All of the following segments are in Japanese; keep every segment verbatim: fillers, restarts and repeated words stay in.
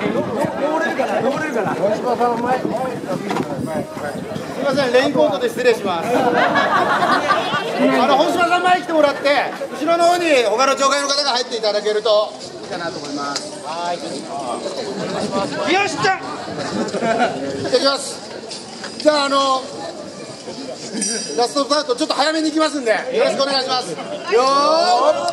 登れるかな、登れるかな。 大島さん前。すみません、レインコートで失礼します。あの本島さん前来てもらって、後ろの方に他の町会の方が入っていただけるといいかなと思います。はい。よっしゃ。行ってきます。じゃああのラストスタートちょっと早めに行きますんでよろしくお願いします。よー。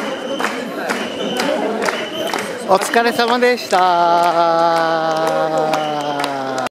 お疲れ様でした。